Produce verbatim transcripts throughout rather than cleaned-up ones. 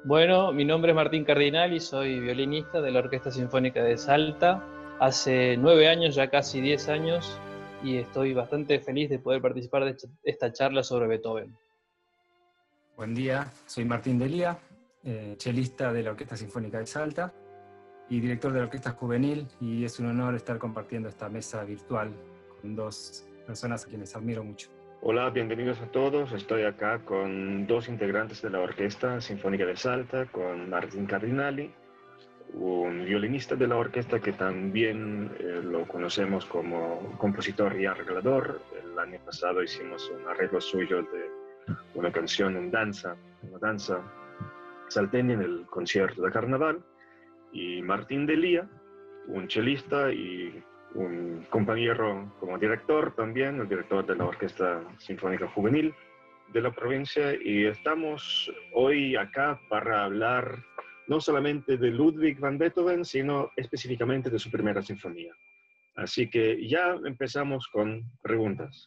Bueno, mi nombre es Martín Cardinal y soy violinista de la Orquesta Sinfónica de Salta. Hace nueve años, ya casi diez años, y estoy bastante feliz de poder participar de esta charla sobre Beethoven. Buen día, soy Martín Delía, eh, chelista de la Orquesta Sinfónica de Salta y director de la Orquesta Juvenil, y es un honor estar compartiendo esta mesa virtual con dos personas a quienes admiro mucho. Hola, bienvenidos a todos. Estoy acá con dos integrantes de la Orquesta Sinfónica de Salta, con Martín Cardinali, un violinista de la orquesta que también eh, lo conocemos como compositor y arreglador. El año pasado hicimos un arreglo suyo de una canción en danza, una danza salteña en el concierto de carnaval. Y Martín Delía, un chelista y un compañero como director también, el director de la Orquesta Sinfónica Juvenil de la provincia, y estamos hoy acá para hablar no solamente de Ludwig van Beethoven, sino específicamente de su primera sinfonía. Así que ya empezamos con preguntas.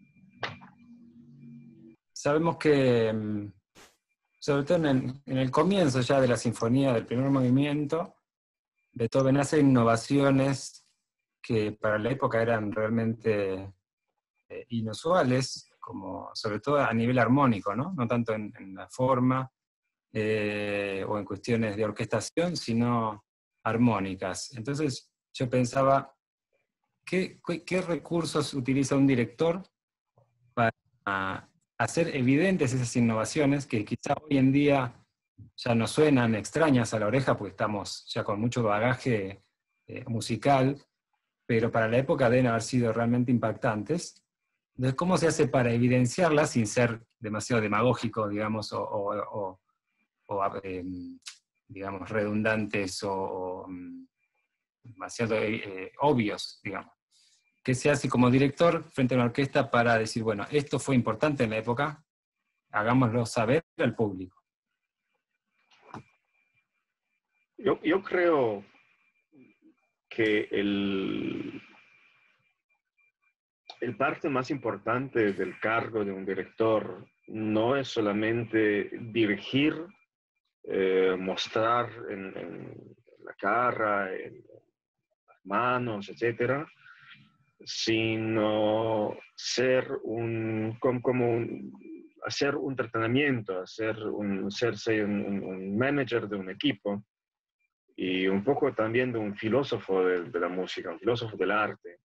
Sabemos que, sobre todo en el, en el comienzo ya de la sinfonía, del primer movimiento, Beethoven hace innovaciones que para la época eran realmente eh, inusuales, como sobre todo a nivel armónico, ¿no? No tanto en, en la forma eh, o en cuestiones de orquestación, sino armónicas. Entonces yo pensaba, ¿qué, qué, qué recursos utiliza un director para hacer evidentes esas innovaciones que quizá hoy en día ya nos suenan extrañas a la oreja porque estamos ya con mucho bagaje eh, musical, pero para la época deben haber sido realmente impactantes? Entonces, ¿cómo se hace para evidenciarlas sin ser demasiado demagógico, digamos, o, o, o, o eh, digamos, redundantes o, o demasiado eh, obvios, digamos? ¿Qué se hace como director frente a una orquesta para decir, bueno, esto fue importante en la época, hagámoslo saber al público? Yo, yo creo que el, el parte más importante del cargo de un director no es solamente dirigir, eh, mostrar en, en, la cara, en las manos, etcétera, sino ser un, como, como un, hacer un tratamiento, hacer un, serse un, un, un manager de un equipo y un poco también de un filósofo de, de la música, un filósofo del arte.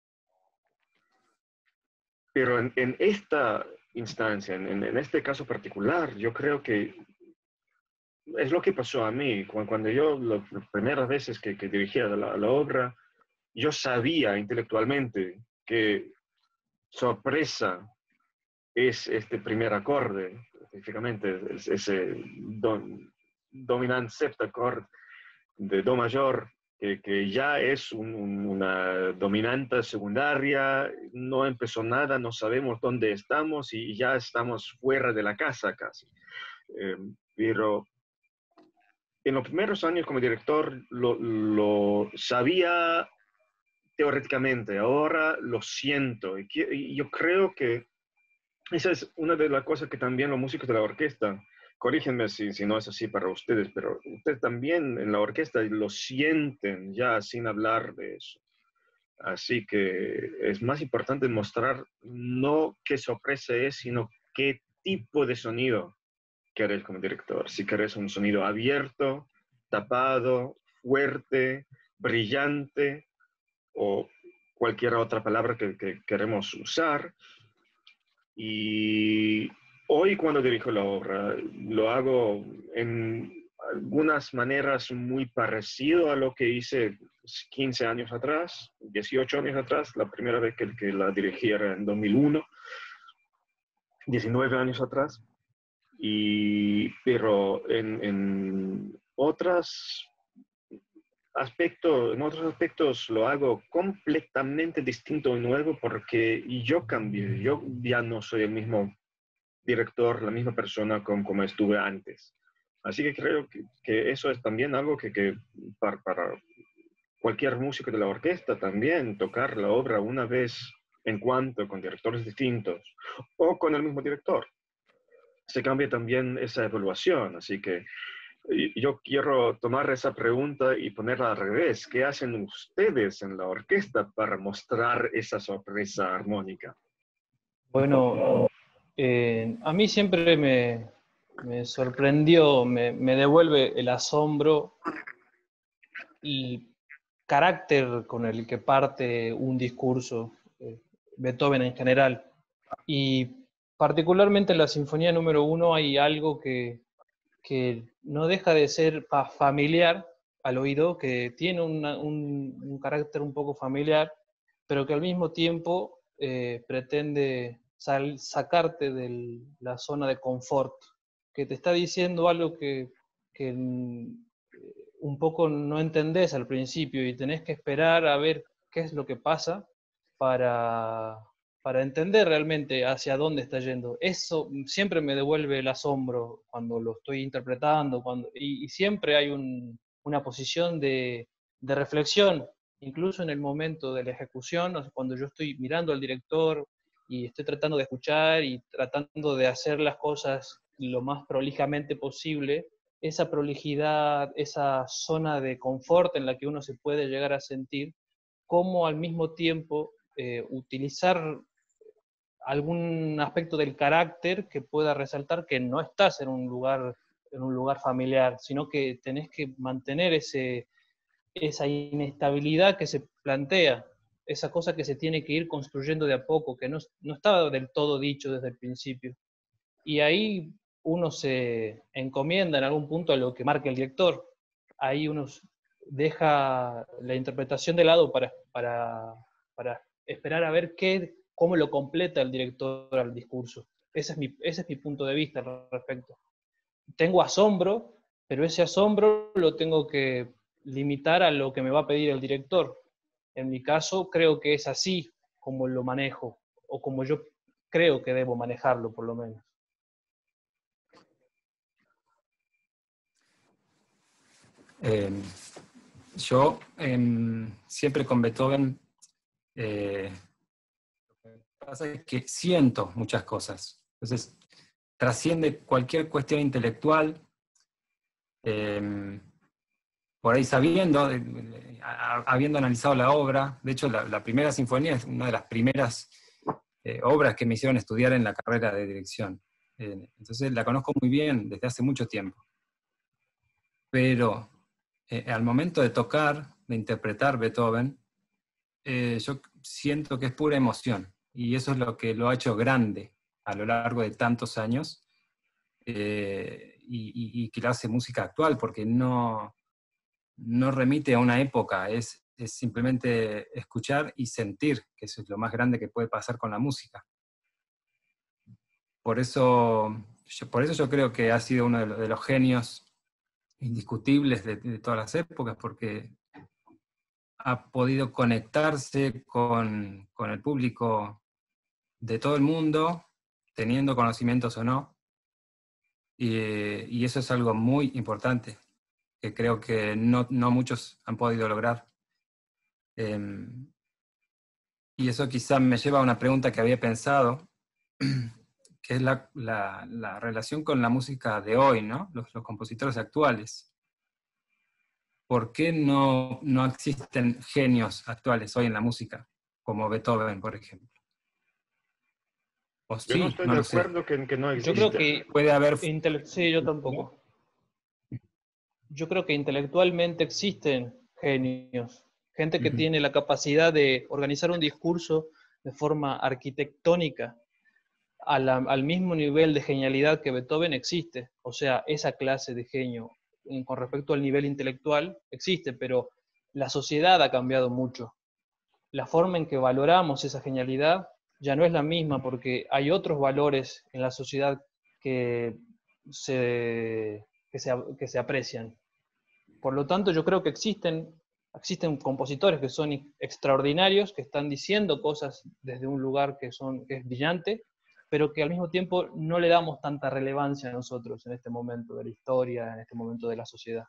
Pero en, en esta instancia, en, en este caso particular, yo creo que es lo que pasó a mí. Cuando, cuando yo, las primeras veces que, que dirigía la, la obra, yo sabía intelectualmente que sorpresa es este primer acorde, específicamente es ese don, dominant septacord de do mayor, que, que ya es un, un, una dominante secundaria, no empezó nada, no sabemos dónde estamos y ya estamos fuera de la casa casi. Eh, pero en los primeros años como director lo, lo sabía teóricamente, ahora lo siento. Y, y yo creo que esa es una de las cosas que también los músicos de la orquesta, corrígenme si, si no es así para ustedes, pero ustedes también en la orquesta lo sienten ya sin hablar de eso. Así que es más importante mostrar no qué sorpresa es, sino qué tipo de sonido querés como director. Si querés un sonido abierto, tapado, fuerte, brillante o cualquier otra palabra que, que queremos usar. Y hoy cuando dirijo la obra, lo hago en algunas maneras muy parecido a lo que hice quince años atrás, dieciocho años atrás, la primera vez que, que la dirigí era en dos mil uno, diecinueve años atrás, y, pero en, en otras aspecto, en otros aspectos lo hago completamente distinto y nuevo porque yo cambié, yo ya no soy el mismo director, la misma persona como, como estuve antes. Así que creo que, que eso es también algo que, que para, para cualquier músico de la orquesta también, tocar la obra una vez en cuanto con directores distintos o con el mismo director. Se cambia también esa evaluación, así que y yo quiero tomar esa pregunta y ponerla al revés. ¿Qué hacen ustedes en la orquesta para mostrar esa sorpresa armónica? Bueno, eh, a mí siempre me, me sorprendió, me, me devuelve el asombro y carácter con el que parte un discurso, eh, Beethoven en general. Y particularmente en la Sinfonía número uno hay algo que, que no deja de ser familiar al oído, que tiene una, un, un carácter un poco familiar, pero que al mismo tiempo eh, pretende sal, sacarte de la zona de confort, que te está diciendo algo que, que un poco no entendés al principio y tenés que esperar a ver qué es lo que pasa para, para entender realmente hacia dónde está yendo. Eso siempre me devuelve el asombro cuando lo estoy interpretando, cuando, y, y siempre hay un, una posición de, de reflexión, incluso en el momento de la ejecución, o sea, cuando yo estoy mirando al director y estoy tratando de escuchar y tratando de hacer las cosas lo más prolijamente posible, esa prolijidad, esa zona de confort en la que uno se puede llegar a sentir, cómo al mismo tiempo eh, utilizar algún aspecto del carácter que pueda resaltar que no estás en un lugar, en un lugar familiar, sino que tenés que mantener ese, esa inestabilidad que se plantea, esa cosa que se tiene que ir construyendo de a poco, que no, no estaba del todo dicho desde el principio. Y ahí uno se encomienda en algún punto a lo que marca el director. Ahí uno deja la interpretación de lado para, para, para esperar a ver qué, cómo lo completa el director al discurso. Ese es mi, ese es mi punto de vista al respecto. Tengo asombro, pero ese asombro lo tengo que limitar a lo que me va a pedir el director. En mi caso, creo que es así como lo manejo, o como yo creo que debo manejarlo, por lo menos. Eh, yo eh, siempre con Beethoven, eh, lo que pasa es que siento muchas cosas. Entonces, trasciende cualquier cuestión intelectual, eh, por ahí sabiendo, eh, habiendo analizado la obra. De hecho, la, la primera sinfonía es una de las primeras eh, obras que me hicieron estudiar en la carrera de dirección. Eh, entonces la conozco muy bien desde hace mucho tiempo. Pero eh, al momento de tocar, de interpretar Beethoven, eh, yo siento que es pura emoción. Y eso es lo que lo ha hecho grande a lo largo de tantos años. Eh, y, y, y que lo hace música actual, porque no, no remite a una época, es, es simplemente escuchar y sentir, que eso es lo más grande que puede pasar con la música. Por eso yo, por eso yo creo que ha sido uno de los, de los genios indiscutibles de, de todas las épocas, porque ha podido conectarse con, con el público de todo el mundo, teniendo conocimientos o no, y, y eso es algo muy importante, que creo que no, no muchos han podido lograr. Eh, y eso quizá me lleva a una pregunta que había pensado, que es la, la, la relación con la música de hoy, ¿no? Los, los compositores actuales. ¿Por qué no, no existen genios actuales hoy en la música, como Beethoven, por ejemplo? O Yo no sí, estoy no de lo sé. acuerdo que, que no Yo creo existe. que, Puede haber... intele- sí, yo tampoco. Yo creo que intelectualmente existen genios, gente que Uh-huh. tiene la capacidad de organizar un discurso de forma arquitectónica a la, al mismo nivel de genialidad que Beethoven existe. O sea, esa clase de genio en, con respecto al nivel intelectual existe, pero la sociedad ha cambiado mucho. La forma en que valoramos esa genialidad ya no es la misma porque hay otros valores en la sociedad que se, que se, que se aprecian. Por lo tanto, yo creo que existen, existen compositores que son extraordinarios, que están diciendo cosas desde un lugar que, son, que es brillante, pero que al mismo tiempo no le damos tanta relevancia a nosotros en este momento de la historia, en este momento de la sociedad.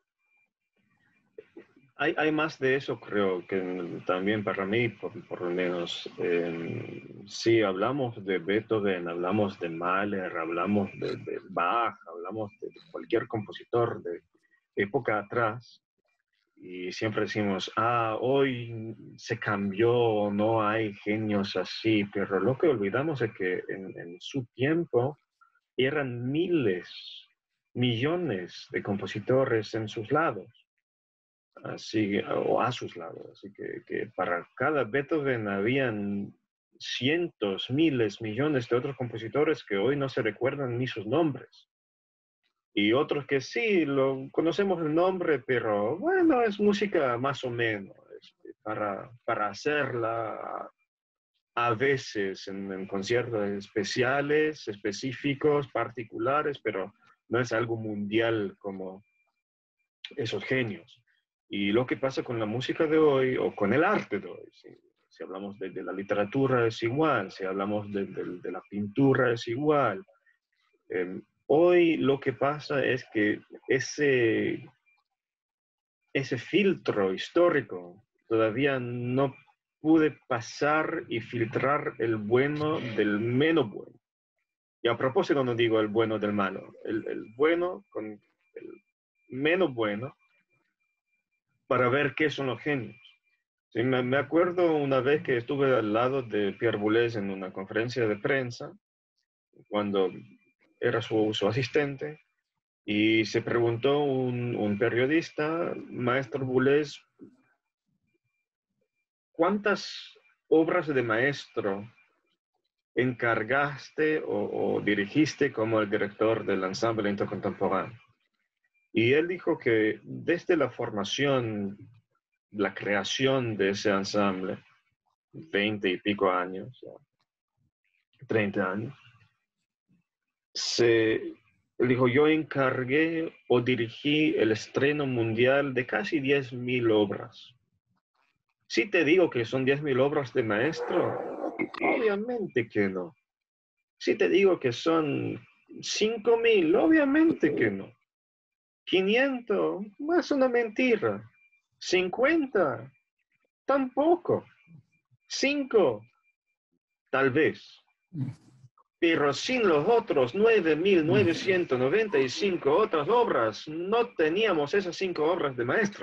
Hay, hay más de eso, creo, que también para mí, por, por lo menos, eh, sí, hablamos de Beethoven, hablamos de Mahler, hablamos de, de Bach, hablamos de cualquier compositor, de, época atrás, y siempre decimos, ah, hoy se cambió, no hay genios así, pero lo que olvidamos es que en, en su tiempo eran miles, millones de compositores en sus lados, así, o a sus lados, así que, que para cada Beethoven habían cientos, miles, millones de otros compositores que hoy no se recuerdan ni sus nombres. Y otros que sí, lo, conocemos el nombre, pero bueno, es música más o menos, este, para, para hacerla a veces en, en conciertos especiales, específicos, particulares, pero no es algo mundial como esos genios. Y lo que pasa con la música de hoy, o con el arte de hoy, si, si hablamos de, de la literatura es igual, si hablamos de, de, de la pintura es igual. Eh, hoy lo que pasa es que ese, ese filtro histórico todavía no pude pasar y filtrar el bueno del menos bueno. Y a propósito no digo el bueno del malo, el, el bueno con el menos bueno para ver qué son los genios. Sí, me, me acuerdo una vez que estuve al lado de Pierre Boulez en una conferencia de prensa, cuando era su, su asistente, y se preguntó un, un periodista, maestro Boulez, ¿cuántas obras de maestro encargaste o, o dirigiste como el director del Ensemble Intercontemporain? Y él dijo que desde la formación, la creación de ese ensamble, veinte y pico años, treinta años, se, él dijo, yo encargué o dirigí el estreno mundial de casi diez mil obras. Si te digo que son diez mil obras de maestro, obviamente que no. Si te digo que son cinco mil, obviamente que no. quinientos, es una mentira. cincuenta, tampoco. cinco, tal vez. Pero sin los otros nueve mil novecientas noventa y cinco otras obras, no teníamos esas cinco obras de maestro.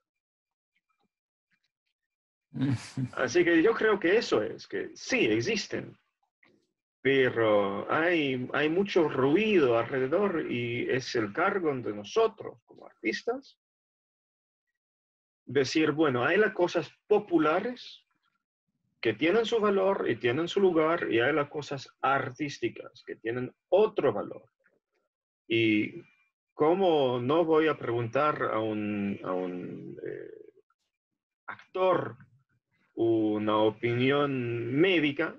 Así que yo creo que eso es, que sí, existen, pero hay, hay mucho ruido alrededor y es el cargo de nosotros como artistas decir, bueno, hay las cosas populares que tienen su valor y tienen su lugar, y hay las cosas artísticas que tienen otro valor. Y cómo no voy a preguntar a un, a un eh, actor una opinión médica,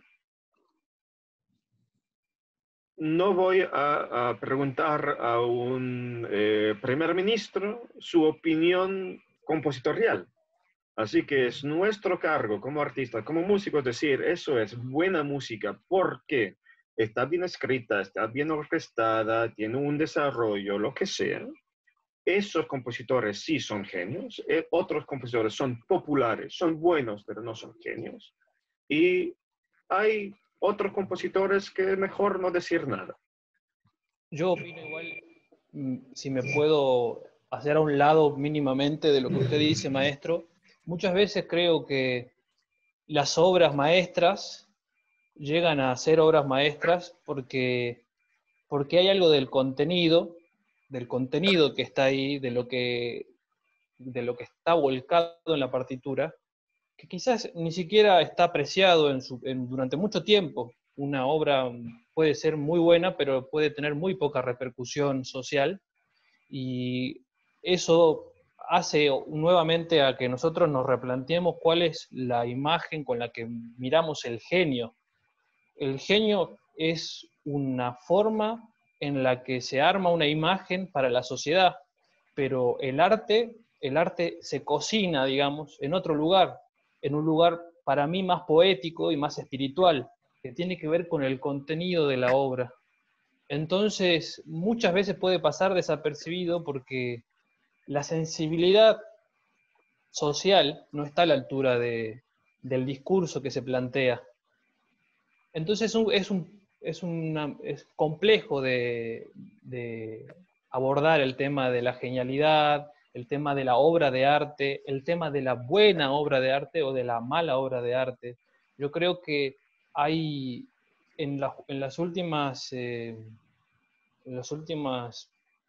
no voy a, a preguntar a un eh, primer ministro su opinión compositorial. Así que es nuestro cargo como artistas, como músicos, decir, eso es buena música, porque está bien escrita, está bien orquestada, tiene un desarrollo, lo que sea. Esos compositores sí son genios, eh, otros compositores son populares, son buenos, pero no son genios. Y hay otros compositores que mejor no decir nada. Yo opino igual, si me puedo hacer a un lado mínimamente de lo que usted dice, maestro. Muchas veces creo que las obras maestras llegan a ser obras maestras porque, porque hay algo del contenido, del contenido que está ahí, de lo que, de lo que está volcado en la partitura, que quizás ni siquiera está apreciado en su, en, durante mucho tiempo. Una obra puede ser muy buena, pero puede tener muy poca repercusión social, y eso hace nuevamente a que nosotros nos replanteemos cuál es la imagen con la que miramos el genio. El genio es una forma en la que se arma una imagen para la sociedad, pero el arte, el arte se cocina, digamos, en otro lugar, en un lugar para mí más poético y más espiritual, que tiene que ver con el contenido de la obra. Entonces, muchas veces puede pasar desapercibido porque la sensibilidad social no está a la altura de, del discurso que se plantea. Entonces es, un, es, un, es, una, es complejo de, de, abordar el tema de la genialidad, el tema de la obra de arte, el tema de la buena obra de arte o de la mala obra de arte. Yo creo que hay en, la, en las últimas, eh, en las últimas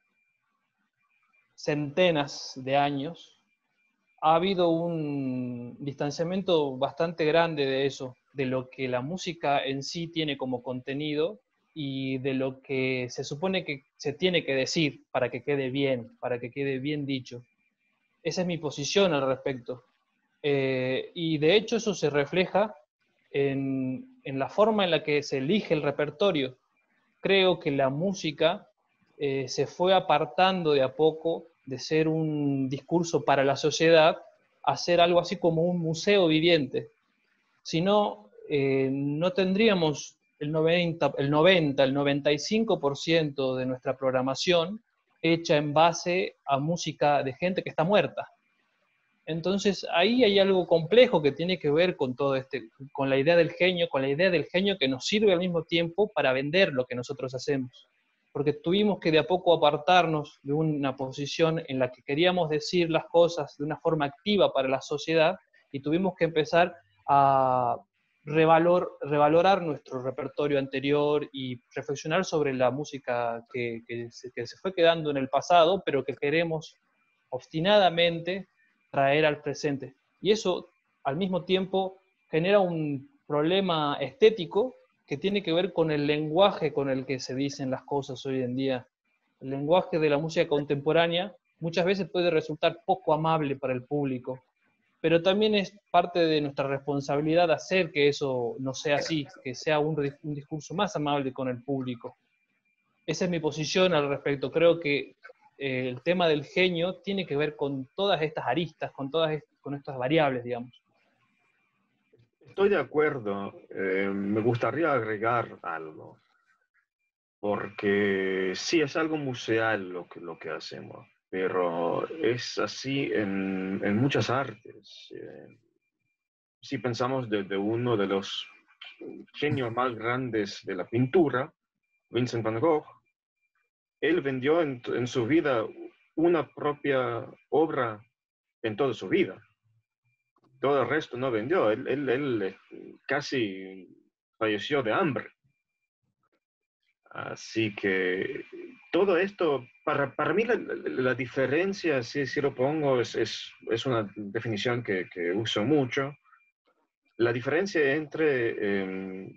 centenas de años, ha habido un distanciamiento bastante grande de eso, de lo que la música en sí tiene como contenido y de lo que se supone que se tiene que decir para que quede bien, para que quede bien dicho. Esa es mi posición al respecto. Eh, y de hecho eso se refleja en, en la forma en la que se elige el repertorio. Creo que la música eh, se fue apartando de a poco de ser un discurso para la sociedad a ser algo así como un museo viviente. Si no, eh, no tendríamos el noventa, el noventa, el noventa y cinco por ciento de nuestra programación hecha en base a música de gente que está muerta. Entonces ahí hay algo complejo que tiene que ver con todo este, con la idea del genio, con la idea del genio que nos sirve al mismo tiempo para vender lo que nosotros hacemos. Porque tuvimos que de a poco apartarnos de una posición en la que queríamos decir las cosas de una forma activa para la sociedad y tuvimos que empezar a revalor, revalorar nuestro repertorio anterior y reflexionar sobre la música que, que, se, que se fue quedando en el pasado, pero que queremos obstinadamente traer al presente. Y eso, al mismo tiempo, genera un problema estético que tiene que ver con el lenguaje con el que se dicen las cosas hoy en día. El lenguaje de la música contemporánea muchas veces puede resultar poco amable para el público, pero también es parte de nuestra responsabilidad hacer que eso no sea así, que sea un, un discurso más amable con el público. Esa es mi posición al respecto. Creo que eh, el tema del genio tiene que ver con todas estas aristas, con todas est con estas variables, digamos. Estoy de acuerdo. Eh, me gustaría agregar algo, porque sí es algo museal lo que, lo que hacemos, pero es así en, en muchas artes. Eh, si pensamos de, de uno de los genios más grandes de la pintura, Vincent van Gogh, él vendió en, en su vida una propia obra en toda su vida. Todo el resto no vendió. Él, él, él casi falleció de hambre. Así que todo esto, para, para mí la, la, la diferencia, si, si lo pongo, es, es, es una definición que, que uso mucho. La diferencia entre eh,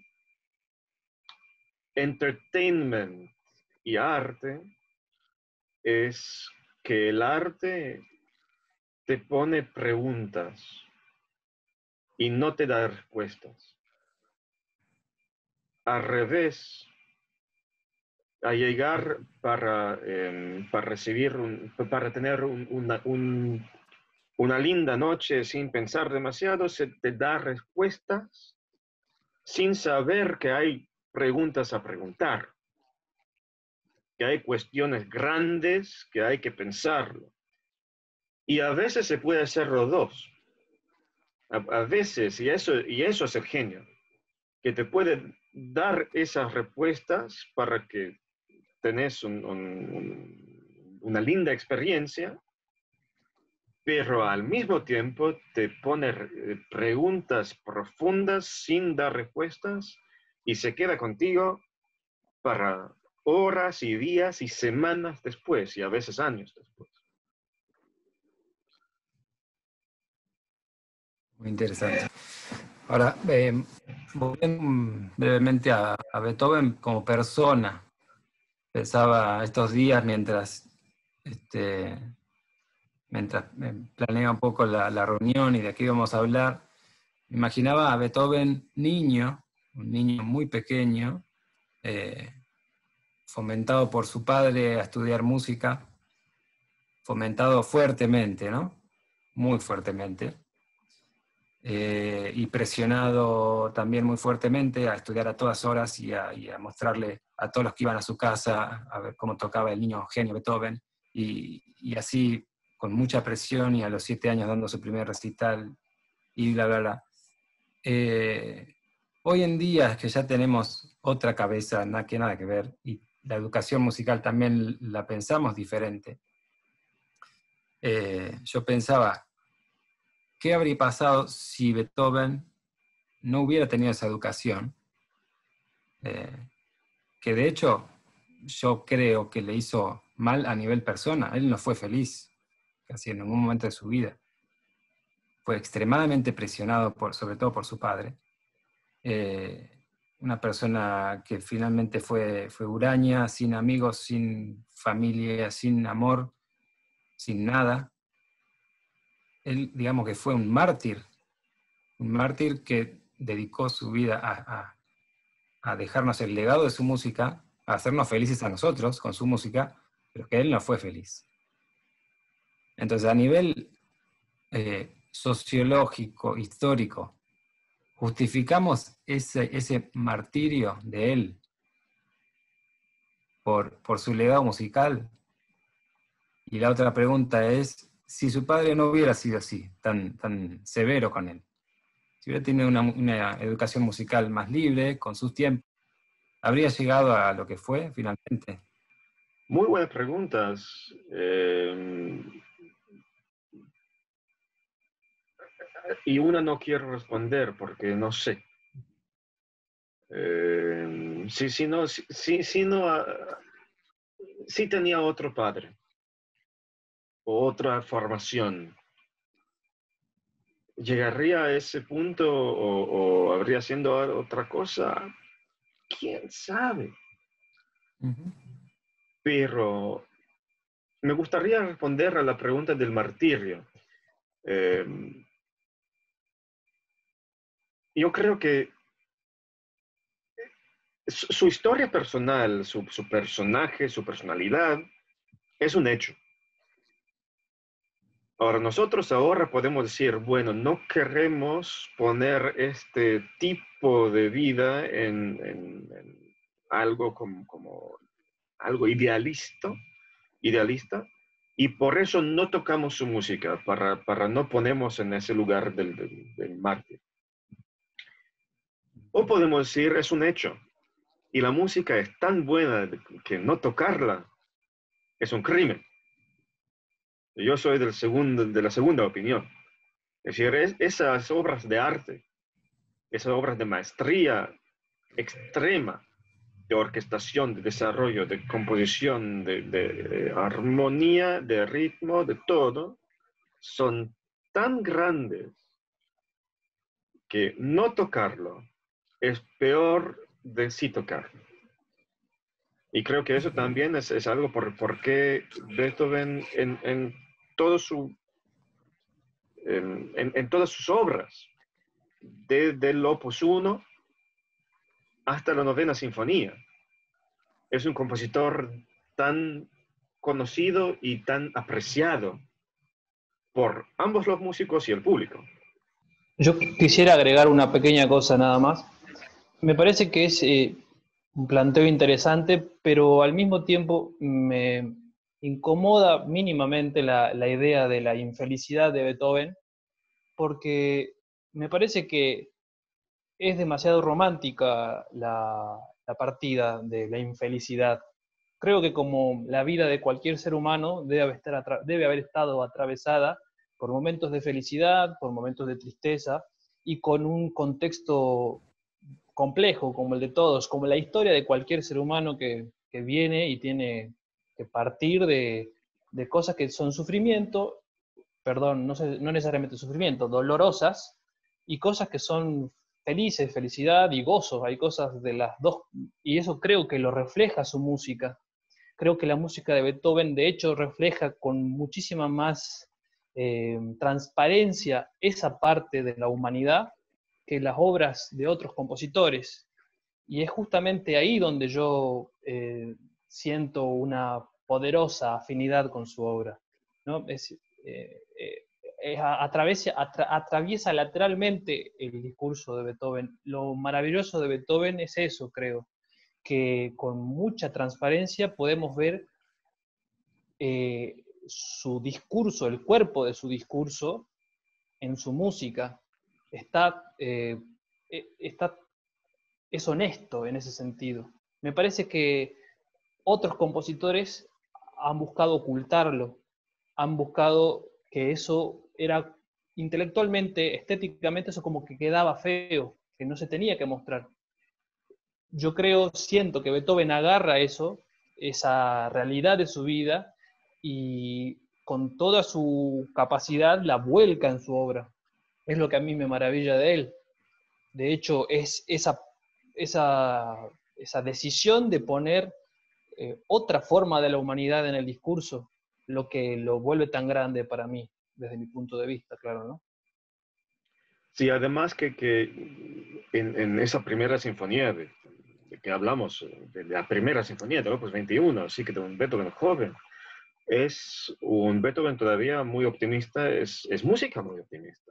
entertainment y arte es que el arte te pone preguntas y no te da respuestas. Al revés, a llegar para, eh, para recibir, un, para tener un, una, un, una linda noche sin pensar demasiado, se te da respuestas sin saber que hay preguntas a preguntar, que hay cuestiones grandes que hay que pensarlo. Y a veces se puede hacer los dos. A, a veces, y eso, y eso es el genio, que te puede dar esas respuestas para que tenés un, un, un, una linda experiencia, pero al mismo tiempo te pone preguntas profundas sin dar respuestas y se queda contigo para horas y días y semanas después, y a veces años después. Muy interesante. Ahora, eh, volviendo brevemente a, a Beethoven como persona, pensaba estos días mientras, este, mientras planeaba un poco la, la reunión y de qué íbamos a hablar, imaginaba a Beethoven niño, un niño muy pequeño, eh, fomentado por su padre a estudiar música, fomentado fuertemente, ¿no? Muy fuertemente. Eh, y presionado también muy fuertemente a estudiar a todas horas y a, y a mostrarle a todos los que iban a su casa a ver cómo tocaba el niño genio Beethoven, y, y así con mucha presión, y a los siete años dando su primer recital, y bla, bla, bla. Eh, hoy en día es que ya tenemos otra cabeza, nada que, nada que ver, y la educación musical también la pensamos diferente. Eh, yo pensaba, ¿qué habría pasado si Beethoven no hubiera tenido esa educación? Eh, que de hecho yo creo que le hizo mal a nivel persona. Él no fue feliz casi en ningún momento de su vida. Fue extremadamente presionado, por, sobre todo por su padre. Eh, una persona que finalmente fue, fue huraña, sin amigos, sin familia, sin amor, sin nada. Él, digamos que fue un mártir, un mártir que dedicó su vida a, a, a dejarnos el legado de su música, a hacernos felices a nosotros con su música, pero que él no fue feliz. Entonces, a nivel eh, sociológico, histórico, justificamos ese, ese martirio de él por, por su legado musical. Y la otra pregunta es, si su padre no hubiera sido así, tan, tan severo con él, si hubiera tenido una, una educación musical más libre, con sus tiempos, ¿habría llegado a lo que fue finalmente? Muy buenas preguntas. Eh, y una no quiero responder porque no sé. Eh, si, si no, si, si, si no, uh, si tenía otro padre o otra formación, ¿llegaría a ese punto o, o habría siendo otra cosa? ¿Quién sabe? Uh-huh. Pero me gustaría responder a la pregunta del martirio. Eh, yo creo que su, su historia personal, su, su personaje, su personalidad, es un hecho. Ahora, nosotros ahora podemos decir, bueno, no queremos poner este tipo de vida en, en, en algo como, como algo idealista, idealista, y por eso no tocamos su música, para, para no ponernos en ese lugar del, del, del mártir. O podemos decir, es un hecho, y la música es tan buena que no tocarla es un crimen. Yo soy del segundo, de la segunda opinión. Es decir, es, esas obras de arte, esas obras de maestría extrema, de orquestación, de desarrollo, de composición, de, de, de armonía, de ritmo, de todo, son tan grandes que no tocarlo es peor de sí tocarlo. Y creo que eso también es, es algo por, por qué Beethoven en, en, todo su, en, en, en todas sus obras, desde el Opus uno hasta la novena sinfonía, es un compositor tan conocido y tan apreciado por ambos los músicos y el público. Yo quisiera agregar una pequeña cosa nada más. Me parece que es eh, un planteo interesante, pero al mismo tiempo me incomoda mínimamente la, la idea de la infelicidad de Beethoven, porque me parece que es demasiado romántica la, la partida de la infelicidad. Creo que como la vida de cualquier ser humano debe haber, estar, debe haber estado atravesada por momentos de felicidad, por momentos de tristeza, y con un contexto complejo como el de todos, como la historia de cualquier ser humano que, que viene y tiene que partir de, de cosas que son sufrimiento, perdón, no, sé, no necesariamente sufrimiento, dolorosas, y cosas que son felices, felicidad y gozo. Hay cosas de las dos, y eso creo que lo refleja su música. Creo que la música de Beethoven, de hecho, refleja con muchísima más eh, transparencia esa parte de la humanidad que las obras de otros compositores. Y es justamente ahí donde yo eh, siento una poderosa afinidad con su obra, ¿no? Es, eh, eh, es atraviesa, atra, atraviesa lateralmente el discurso de Beethoven. Lo maravilloso de Beethoven es eso, creo, que con mucha transparencia podemos ver eh, su discurso, el cuerpo de su discurso en su música. Está, eh, está, es honesto en ese sentido. Me parece que otros compositores han buscado ocultarlo, han buscado que eso era intelectualmente, estéticamente, eso como que quedaba feo, que no se tenía que mostrar. Yo creo, siento que Beethoven agarra eso, esa realidad de su vida, y con toda su capacidad la vuelca en su obra. Es lo que a mí me maravilla de él. De hecho, es esa, esa, esa decisión de poner eh, otra forma de la humanidad en el discurso, lo que lo vuelve tan grande para mí, desde mi punto de vista, claro, ¿no? Sí, además que, que en, en, esa primera sinfonía de, de que hablamos, de la primera sinfonía de Opus veintiuno, así que de un Beethoven joven, es un Beethoven todavía muy optimista, es, es música muy optimista.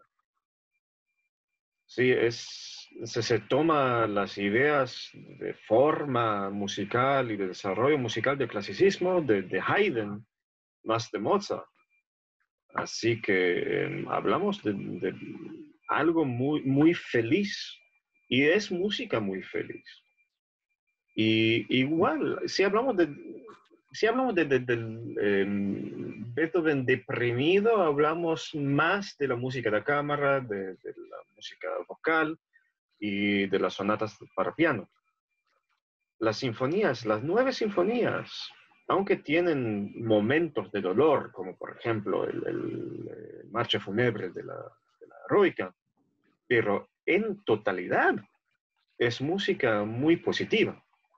Sí, es, se, se toma las ideas de forma musical y de desarrollo musical del clasicismo, de, de Haydn, más de Mozart. Así que eh, hablamos de, de algo muy, muy feliz, y es música muy feliz. Y igual, si hablamos de, si hablamos de, de, del eh, Beethoven deprimido, hablamos más de la música de cámara, de, de la música vocal y de las sonatas para piano. Las sinfonías, las nueve sinfonías, aunque tienen momentos de dolor, como por ejemplo el, el, el marcha fúnebre de la, de la Heroica, pero en totalidad es música muy positiva.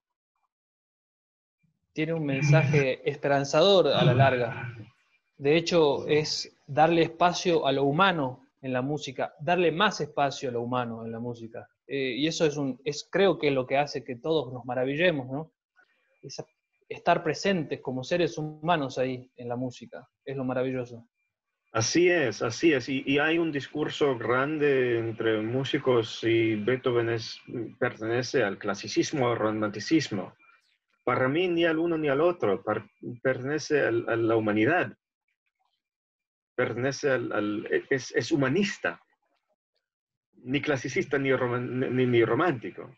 Tiene un mensaje esperanzador a la larga. De hecho, es darle espacio a lo humano en la música, darle más espacio a lo humano en la música. Eh, y eso es, un, es, creo que es lo que hace que todos nos maravillemos, ¿no? Es estar presentes como seres humanos ahí en la música, es lo maravilloso. Así es, así es. Y, y hay un discurso grande entre músicos, y Beethoven es, pertenece al clasicismo, al romanticismo. Para mí, ni al uno ni al otro, per, pertenece al, a la humanidad, pertenece al, al es, es, humanista, ni clasicista ni, roman, ni, ni romántico.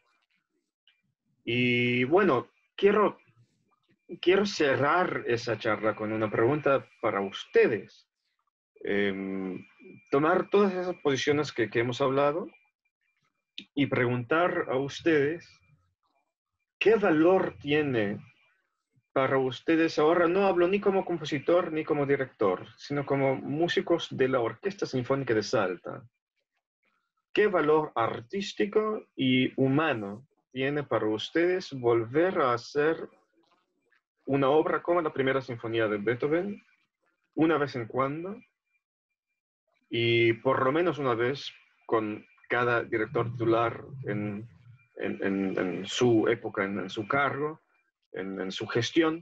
Y bueno, quiero, quiero cerrar esa charla con una pregunta para ustedes. Eh, tomar todas esas posiciones que, que hemos hablado y preguntar a ustedes qué valor tiene para ustedes ahora. No hablo ni como compositor ni como director, sino como músicos de la Orquesta Sinfónica de Salta. ¿Qué valor artístico y humano tiene para ustedes volver a hacer una obra como la primera sinfonía de Beethoven, una vez en cuando, y por lo menos una vez con cada director titular en, en, en, en su época, en, en su cargo, en, en su gestión?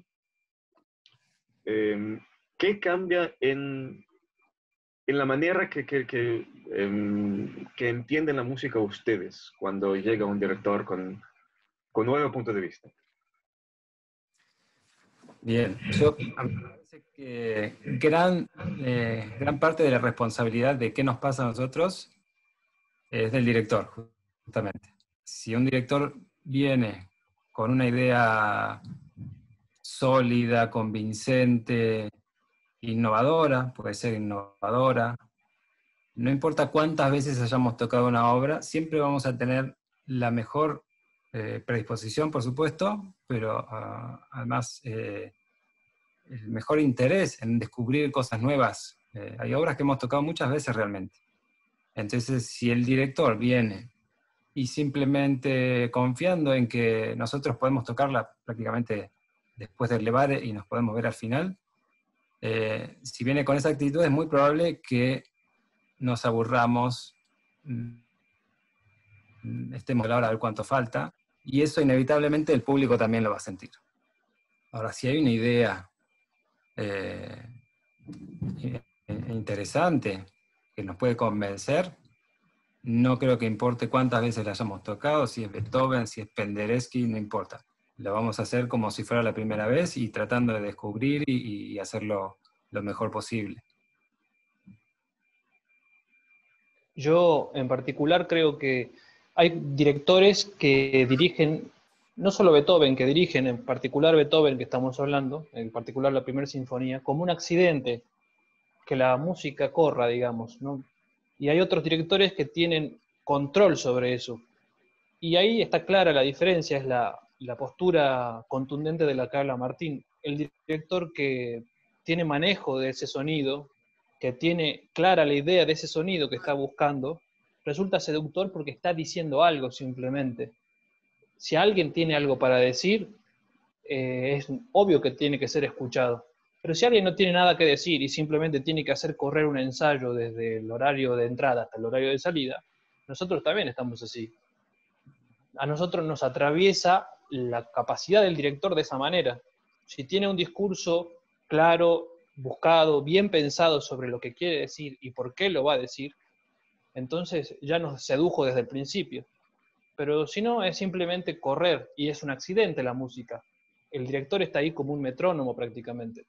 Eh, ¿Qué cambia en, en la manera que, que, que, eh, que entienden la música ustedes cuando llega un director con, con nuevo punto de vista? Bien, yo a mí me parece que gran, eh, gran parte de la responsabilidad de qué nos pasa a nosotros es del director, justamente. Si un director viene con una idea sólida, convincente, innovadora, puede ser innovadora, no importa cuántas veces hayamos tocado una obra, siempre vamos a tener la mejor eh, predisposición, por supuesto, pero uh, además eh, el mejor interés en descubrir cosas nuevas. Eh, hay obras que hemos tocado muchas veces realmente. Entonces, si el director viene y simplemente confiando en que nosotros podemos tocarla prácticamente después del levare y nos podemos ver al final, eh, si viene con esa actitud es muy probable que nos aburramos, estemos a la hora de ver cuánto falta, y eso inevitablemente el público también lo va a sentir. Ahora, si hay una idea eh, interesante que nos puede convencer, no creo que importe cuántas veces la hayamos tocado, si es Beethoven, si es Penderecki, no importa. Lo vamos a hacer como si fuera la primera vez y tratando de descubrir y, y hacerlo lo mejor posible. Yo en particular creo que hay directores que dirigen no solo Beethoven, que dirigen, en particular Beethoven, que estamos hablando, en particular la primera sinfonía, como un accidente, que la música corra, digamos, ¿no? Y hay otros directores que tienen control sobre eso. Y ahí está clara la diferencia, es la, la postura contundente de la que habla Martín. El director que tiene manejo de ese sonido, que tiene clara la idea de ese sonido que está buscando, resulta seductor porque está diciendo algo simplemente. Si alguien tiene algo para decir, eh, es obvio que tiene que ser escuchado. Pero si alguien no tiene nada que decir y simplemente tiene que hacer correr un ensayo desde el horario de entrada hasta el horario de salida, nosotros también estamos así. A nosotros nos atraviesa la capacidad del director de esa manera. Si tiene un discurso claro, buscado, bien pensado sobre lo que quiere decir y por qué lo va a decir, entonces ya nos sedujo desde el principio. Pero si no, es simplemente correr, y es un accidente la música. El director está ahí como un metrónomo prácticamente.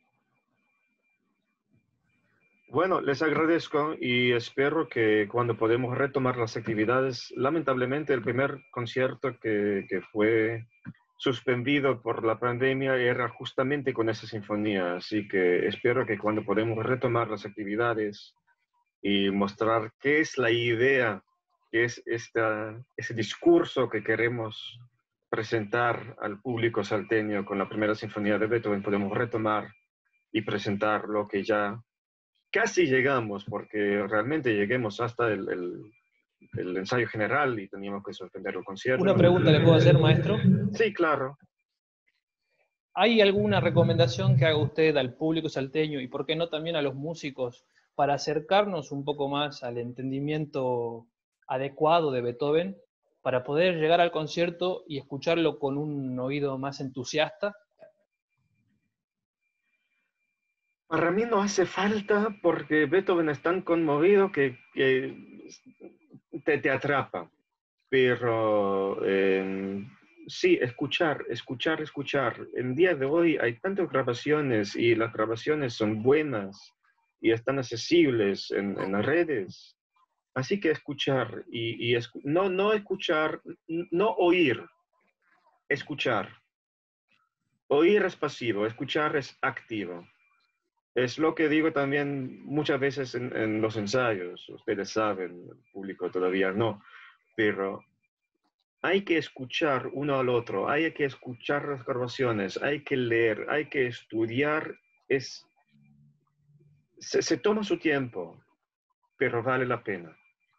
Bueno, les agradezco y espero que cuando podemos retomar las actividades, lamentablemente el primer concierto que, que fue suspendido por la pandemia era justamente con esa sinfonía, así que espero que cuando podemos retomar las actividades y mostrar qué es la idea, qué es esta, ese discurso que queremos presentar al público salteño con la primera sinfonía de Beethoven, podemos retomar y presentar lo que ya casi llegamos, porque realmente lleguemos hasta el, el, el ensayo general y teníamos que suspender el concierto. Una pregunta le puedo hacer, maestro. Sí, claro. ¿Hay alguna recomendación que haga usted al público salteño y por qué no también a los músicos para acercarnos un poco más al entendimiento adecuado de Beethoven, para poder llegar al concierto y escucharlo con un oído más entusiasta? Para mí no hace falta porque Beethoven es tan conmovido que, que te, te atrapa. Pero eh, sí, escuchar, escuchar, escuchar. En día de hoy hay tantas grabaciones y las grabaciones son buenas y están accesibles en, en las redes. Así que escuchar y, y escu no, no escuchar, no oír, escuchar. Oír es pasivo, escuchar es activo. Es lo que digo también muchas veces en, en los ensayos. Ustedes saben, el público todavía no, pero hay que escuchar uno al otro, hay que escuchar las grabaciones, hay que leer, hay que estudiar. Es, se, se toma su tiempo, pero vale la pena.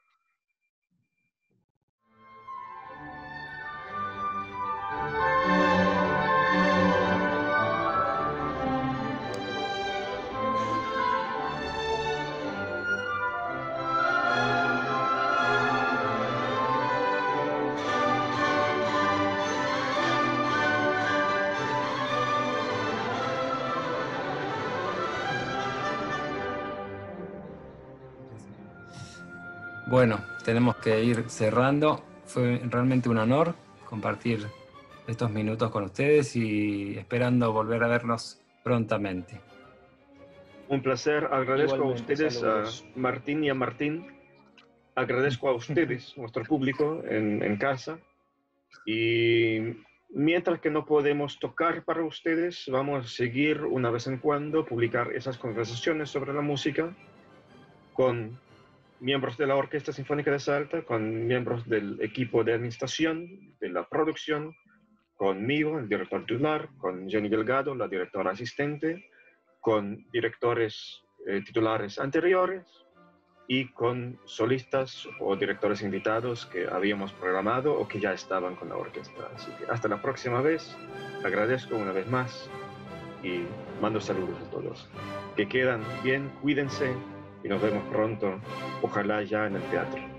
Bueno, tenemos que ir cerrando. Fue realmente un honor compartir estos minutos con ustedes y esperando volver a vernos prontamente. Un placer. Agradezco Igualmente, a ustedes, saludos. a Martín y a Martín. Agradezco a ustedes, nuestro público en, en casa. Y mientras que no podemos tocar para ustedes, vamos a seguir una vez en cuando publicar esas conversaciones sobre la música con miembros de la Orquesta Sinfónica de Salta, con miembros del equipo de administración, de la producción, conmigo, el director titular, con Jenny Delgado, la directora asistente, con directores eh, titulares anteriores y con solistas o directores invitados que habíamos programado o que ya estaban con la orquesta. Así que hasta la próxima vez. Agradezco una vez más y mando saludos a todos. Que quedan bien, cuídense y nos vemos pronto, ojalá ya en el teatro.